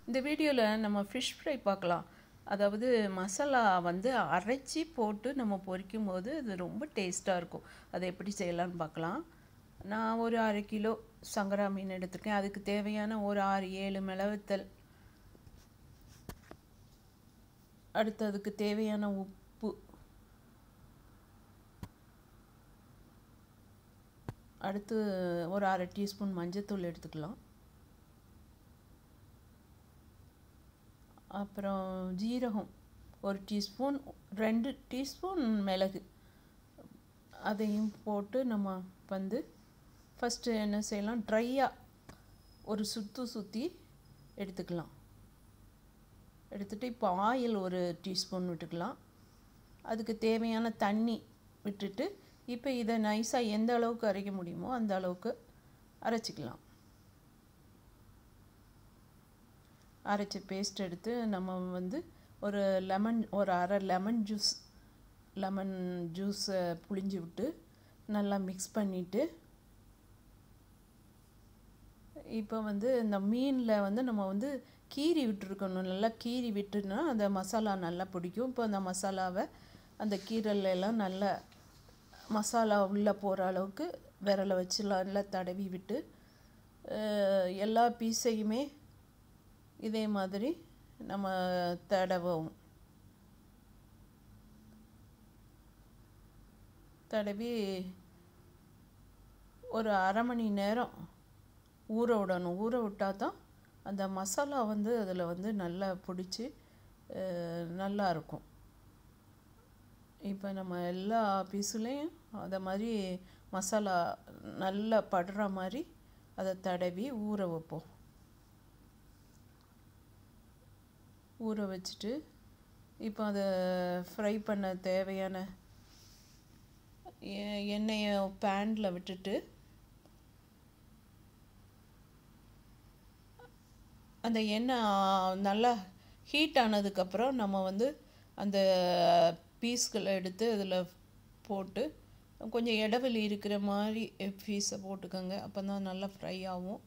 இந்த வீடியோவில் நம்ம ஃபிஷ் ஃப்ரை பார்க்கலாம். அதாவது மசாலா வந்து அரைச்சி போட்டு நம்ம பொரிக்கும் போது அது ரொம்ப டேஸ்ட்டாக இருக்கும். அதை எப்படி செய்யலான்னு பார்க்கலாம். நான் ஒரு 1/2 கிலோ சங்கரா மீன் எடுத்துருக்கேன். அதுக்கு தேவையான ஒரு 6-7 மிளகுத்தல், அடுத்து அதுக்கு தேவையான உப்பு, அடுத்து ஒரு 1/2 டீஸ்பூன் மஞ்சத்தூள் எடுத்துக்கலாம். அப்புறம் ஜீரகம் 1 டீஸ்பூன், 2 டீஸ்பூன் மிளகு, அதையும் போட்டு நம்ம வந்து ஃபஸ்ட்டு என்ன செய்யலாம், ட்ரையாக ஒரு சுற்றி எடுத்துக்கலாம். எடுத்துகிட்டு இப்போ ஆயில் 1 டீஸ்பூன் விட்டுக்கலாம். அதுக்கு தேவையான தண்ணி விட்டுட்டு இப்போ இதை நைஸாக எந்த அளவுக்கு அரைக்க முடியுமோ அந்த அளவுக்கு அரைச்சிக்கலாம். அரைச்ச பேஸ்ட் எடுத்து நம்ம வந்து ஒரு அரை லெமன் ஜூஸை புழிஞ்சு விட்டு நல்லா மிக்ஸ் பண்ணிவிட்டு, இப்போ வந்து இந்த மீனில் வந்து நம்ம வந்து கீறி விட்டுருக்கணும். நல்லா கீறி விட்டுனா அந்த மசாலா நல்லா பிடிக்கும். இப்போ அந்த மசாலாவை அந்த கீரல்லாம் நல்லா மசாலா உள்ளே போகிற அளவுக்கு விரலை வச்சு நல்லா தடவி விட்டு எல்லா பீஸையுமே இதே மாதிரி நம்ம தடவும். தடவி ஒரு 1/2 மணி நேரம் ஊற விடணும். ஊற விட்டால் தான் அந்த மசாலா வந்து அதில் வந்து நல்லா பிடிச்சி நல்லா இருக்கும். இப்போ நம்ம எல்லா பீஸுலேயும் அதை மாதிரி மசாலா நல்லா படுற மாதிரி அதை தடவி ஊற வைப்போம். ஊற வச்சுட்டு இப்போ அதை ஃப்ரை பண்ண தேவையான எண்ணெயை பேனில் விட்டுட்டு அந்த எண்ணெய் நல்லா ஹீட் ஆனதுக்கப்புறம் நம்ம வந்து அந்த பீஸ்களை எடுத்து அதில் போட்டு கொஞ்சம் இடைவெளி இருக்கிற மாதிரி பீஸை போட்டுக்கோங்க. அப்போ தான் நல்லா ஃப்ரை ஆகும்.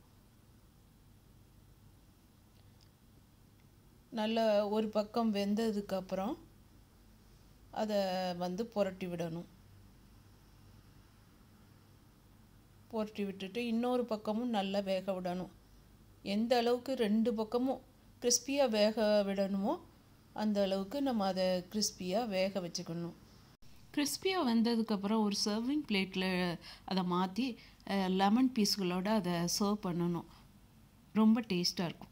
நல்லா ஒரு பக்கம் வெந்ததுக்கப்புறம் அதை வந்து புரட்டி விடணும். புரட்டி விட்டுட்டு இன்னொரு பக்கமும் நல்லா வேக விடணும். எந்த அளவுக்கு 2 பக்கமும் கிறிஸ்பியாக வேக விடணுமோ அந்த அளவுக்கு நம்ம அதை கிறிஸ்பியாக வேக வச்சுக்கணும். கிறிஸ்பியாக வெந்ததுக்கப்புறம் ஒரு சர்விங் பிளேட்டில் அதை மாற்றி லெமன் பீஸ்களோடு அதை சர்வ் பண்ணணும். ரொம்ப டேஸ்ட்டாக இருக்கும்.